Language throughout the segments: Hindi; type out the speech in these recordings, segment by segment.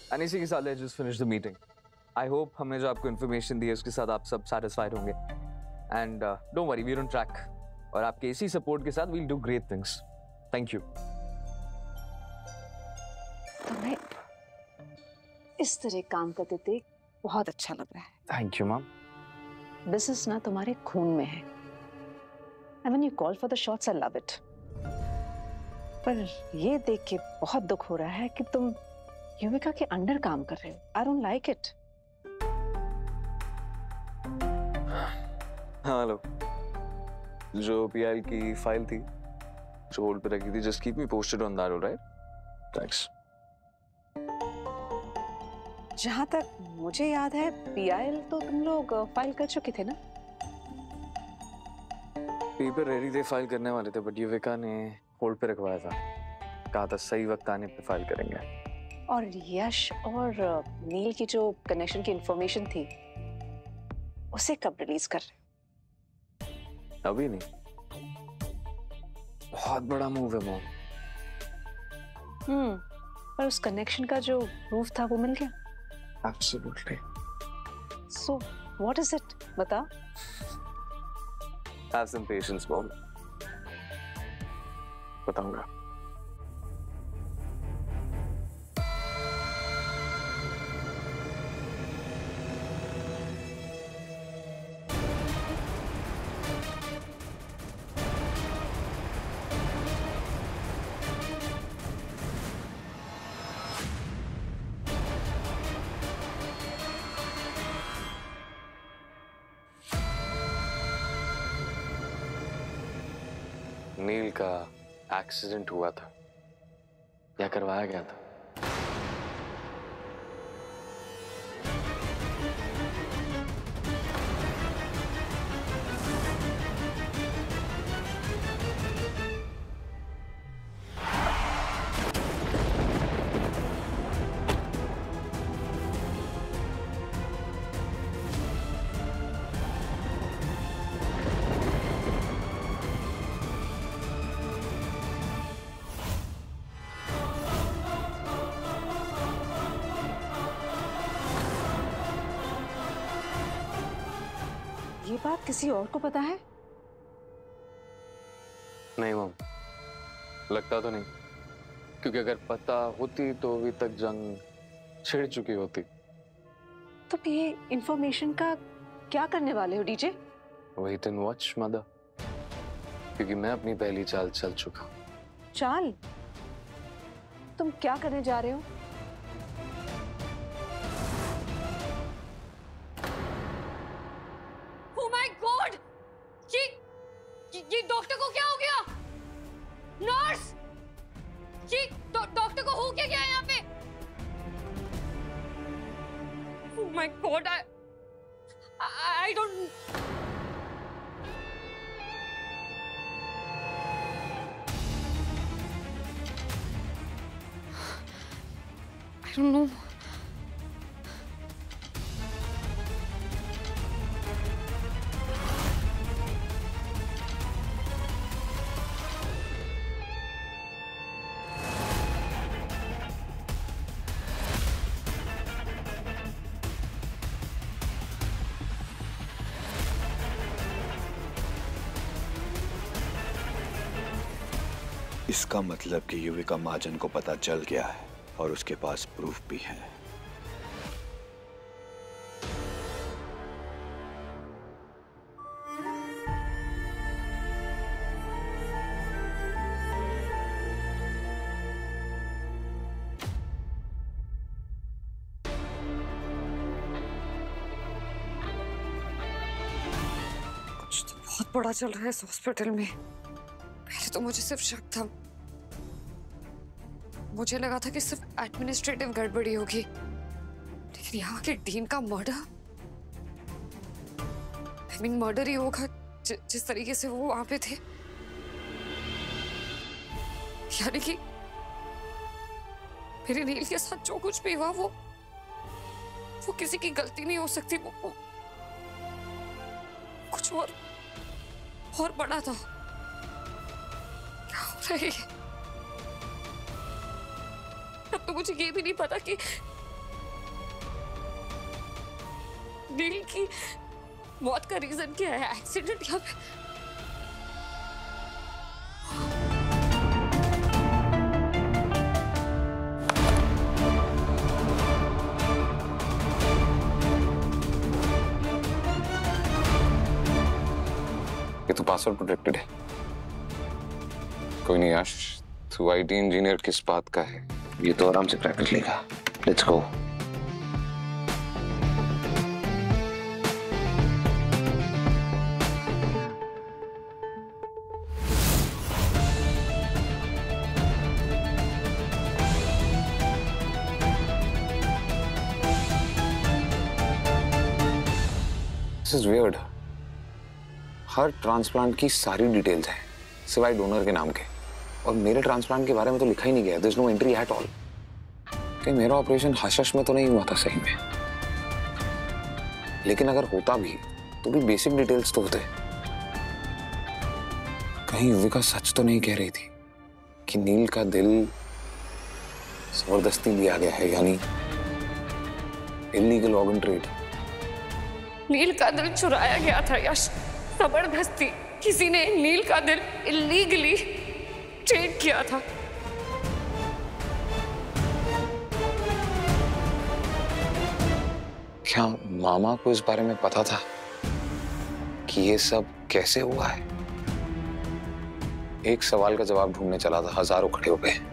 एंड इसी के साथ let's just finish the meeting. I hope हमने जो आपको इन्फॉर्मेशन दी है उसके साथ आप सब सेटिस्फाइड होंगे। And don't worry, we are on track और आपके इसी सपोर्ट के साथ we will do great things. Thank you. तुम्हें इस तरह काम करते देख बहुत अच्छा लग रहा है। Thank you ma'am. बिजनेस ना तुम्हारे खून में है। And when you call for the shots, I love it. पर ये देख के बहुत दुख हो रहा है कि तुम युविका के अंडर काम कर रहे हो। I don't like it. हाँ हेलो, जो पीआईएल की फाइल थी जो होल्ड पे रखी थी, just keep me posted on that, alright? Thanks. जहां तक मुझे याद है पीआईएल तो तुम लोग फाइल कर चुके थे ना? पेपर रेडी थे, फाइल करने वाले थे, बट युविका ने होल्ड पे रखवाया था। कहा था सही वक्त आने पे फाइल करेंगे। और यश और नील की जो कनेक्शन की इंफॉर्मेशन थी उसे कब रिलीज कर रहे हो? अभी नहीं, बहुत बड़ा मूव है मॉम। पर उस कनेक्शन का जो प्रूफ था वो मिल गया? Absolutely. So, what is it? बता। Have some patience, mom. बताऊंगा। नील का एक्सीडेंट हुआ था या करवाया गया था? ये बात किसी और को पता है? नहीं मम, लगता तो नहीं, क्योंकि अगर पता होती तो अभी तक जंग छिड़ चुकी होती। तो ये इंफॉर्मेशन का क्या करने वाले हो DJ? Wait and watch mother, क्योंकि मैं अपनी पहली चाल चल चुका। चाल? तुम क्या करने जा रहे हो? ये डॉक्टर को क्या हो गया? नर्स! ये डॉक्टर को हो क्या गया यहाँ पे? Oh my God! I don't. I don't know. इसका मतलब कि युविका महाजन को पता चल गया है और उसके पास प्रूफ भी है। कुछ तो बहुत बड़ा चल रहा है इस हॉस्पिटल में। पहले तो मुझे सिर्फ शक था, मुझे लगा था कि सिर्फ एडमिनिस्ट्रेटिव गड़बड़ी होगी, लेकिन यहाँ के डीन का मर्डर, आई मीन मर्डर ही होगा जिस तरीके से वो वहां पे थे। यानी कि मेरे नील के साथ जो कुछ भी हुआ वो किसी की गलती नहीं हो सकती, वो कुछ और बड़ा था। क्या हो रहा है? अब तो मुझे ये भी नहीं पता कि नील की मौत का रीजन क्या है? एक्सीडेंट या फिर ये तो पासवर्ड प्रोटेक्टेड है। कोई नहीं आश, तू आईटी इंजीनियर किस बात का है, ये तो आराम से क्रैक कर लेगा। Let's go. This is weird. हर ट्रांसप्लांट की सारी डिटेल्स हैं सिवाय डोनर के नाम के, और मेरे ट्रांसप्लांट के बारे में तो लिखा ही नहीं गया। There is no entry at all. कि मेरा ऑपरेशन हश में तो नहीं हुआ था सही में, लेकिन अगर होता भी तो भी बेसिक डिटेल्स तो होते। कहीं युविका सच तो नहीं कह रही थी कि नील का दिल जबरदस्ती लिया गया है, यानी इलीगल ऑर्गन ट्रेड। नील का दिल चुराया गया था यश, जबरदस्ती। किसी ने नील का दिल इलीगली ट्रेड किया था। क्या मामा को इस बारे में पता था कि ये सब कैसे हुआ है? एक सवाल का जवाब ढूंढने चला था, हजारों खड़े हो गए।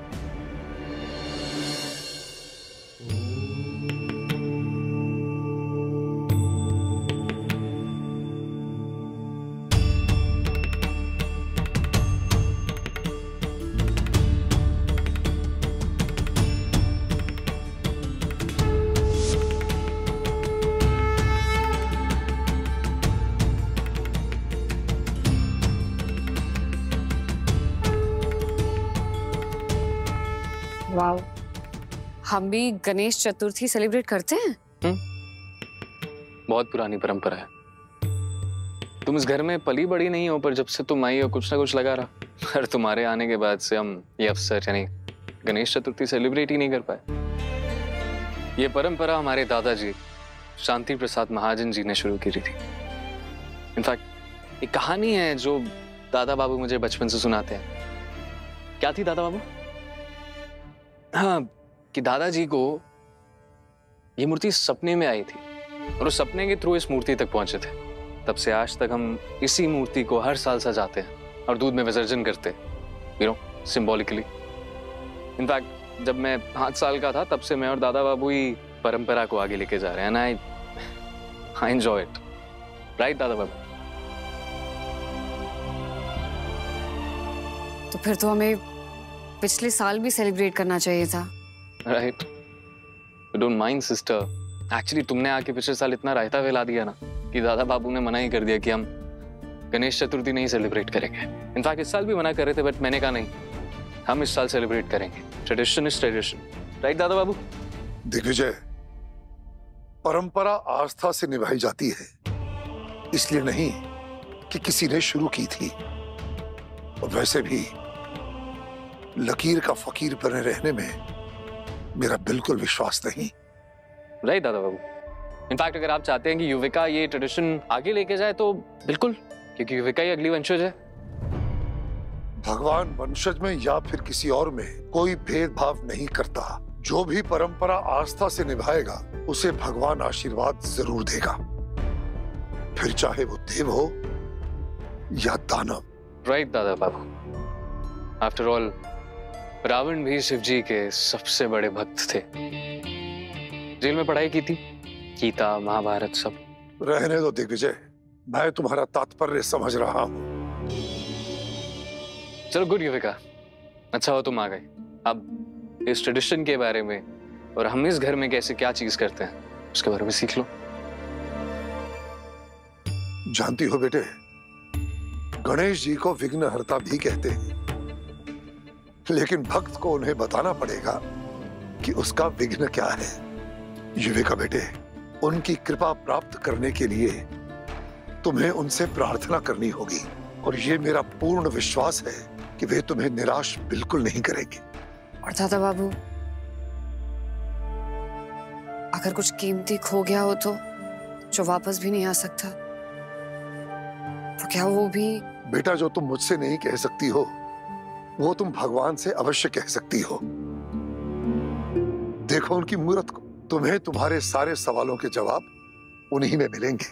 वाव, हम भी गणेश चतुर्थी सेलिब्रेट करते हैं। बहुत पुरानी परंपरा है। तुम इस घर में पली बड़ी नहीं हो, पर जब से तुम आई हो कुछ ना कुछ लगा रहा। और तुम्हारे आने के बाद से हम ये अवसर यानी गणेश चतुर्थी सेलिब्रेट ही नहीं कर पाए। ये परंपरा हमारे दादाजी शांति प्रसाद महाजन जी ने शुरू की थी। इनफैक्ट एक कहानी है जो दादा बाबू मुझे बचपन से सुनाते हैं। क्या थी दादा बाबू? हाँ, कि दादाजी को ये मूर्ति सपने में आई थी और उस सपने के थ्रू इस मूर्ति तक पहुंचे थे। तब से आज तक हम इसी मूर्ति को हर साल सजाते हैं और दूध में विसर्जन करते हैं, यू नो, सिंबॉलिकली। इनफैक्ट जब मैं 5 साल का था तब से मैं और दादा बाबू ही परंपरा को आगे लेके जा रहे हैं। And I enjoy it. Right दादा बाबू? तो फिर तो हमें पिछले साल भी सेलिब्रेट करना चाहिए था। Right. You don't mind sister. Actually तुमने आके पिछले साल इतना रायता फैला दिया ना कि दादा बाबू ने मना ही कर दिया कि हम गणेश चतुर्थी नहीं सेलिब्रेट करेंगे। इनफैक्ट इस साल भी मना कर रहे थे, बट मैंने कहा नहीं, हम इस साल सेलिब्रेट करेंगे। Tradition is tradition. राइट दादा बाबू? दिग्विजय, परंपरा आस्था से निभाई जाती है, इसलिए नहीं कि किसी ने शुरू की थी। और वैसे भी लकीर का फकीर बने रहने में मेरा बिल्कुल विश्वास नहीं। राइट दादा बाबू। इनफैक्ट अगर आप चाहते हैं कि युविका ये ट्रेडिशन आगे लेके जाए तो बिल्कुल, क्योंकि युविका ही अगली वंशज है। भगवान वंशज में या फिर किसी और में कोई भेदभाव नहीं करता। जो भी परंपरा आस्था से निभाएगा उसे भगवान आशीर्वाद जरूर देगा, फिर चाहे वो देव हो या दानव। राइट दादा बाबू। आफ्टर ऑल रावण भी शिव जी के सबसे बड़े भक्त थे। जेल में पढ़ाई की थी, गीता महाभारत सब। रहने दो दिग्विजय, मैं तुम्हारा तात्पर्य समझ रहा हूं। चलो गुड युविका, अच्छा हो तुम आ गए। अब इस ट्रेडिशन के बारे में और हम इस घर में कैसे क्या चीज करते हैं उसके बारे में सीख लो। जानती हो बेटे, गणेश जी को विघ्नहर्ता भी कहते हैं, लेकिन भक्त को उन्हें बताना पड़ेगा कि उसका विघ्न क्या है। युविका बेटे, उनकी कृपा प्राप्त करने के लिए तुम्हें उनसे प्रार्थना करनी होगी, और ये मेरा पूर्ण विश्वास है कि वे तुम्हें निराश बिल्कुल नहीं करेंगे। और दादा बाबू, अगर कुछ कीमती खो गया हो तो जो वापस भी नहीं आ सकता, तो क्या वो भी? बेटा, जो तुम मुझसे नहीं कह सकती हो वो तुम भगवान से अवश्य कह सकती हो। देखो उनकी मूरत को। तुम्हें तुम्हारे सारे सवालों के जवाब उन्हीं में मिलेंगे।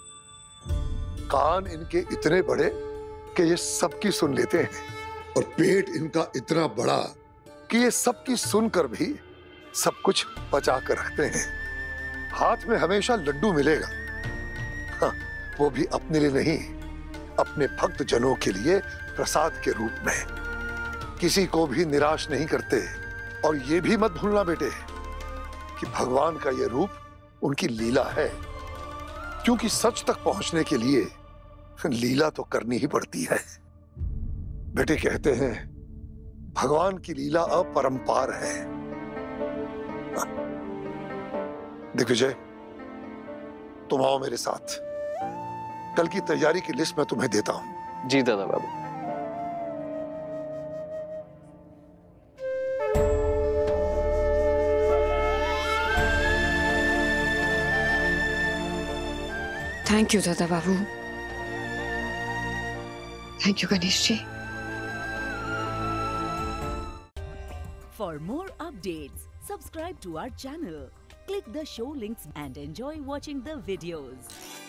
कान इनके इतने बड़े कि ये सबकी सुन लेते हैं, और पेट इनका इतना बड़ा कि ये सबकी सुनकर भी सब कुछ बचा कर रखते हैं। हाथ में हमेशा लड्डू मिलेगा, हाँ, वो भी अपने लिए नहीं, अपने भक्त जनों के लिए प्रसाद के रूप में। किसी को भी निराश नहीं करते। और ये भी मत भूलना बेटे कि भगवान का ये रूप उनकी लीला है, क्योंकि सच तक पहुंचने के लिए लीला तो करनी ही पड़ती है। बेटे, कहते हैं भगवान की लीला अपरंपार है। दिग्विजय, तुम आओ मेरे साथ। कल की तैयारी की लिस्ट मैं तुम्हें देता हूं। जी दादा बाबू। थैंक यू दादा बाबू। Thank you Ganesh ji. For more updates, subscribe to our channel, click the show links and enjoy watching the videos.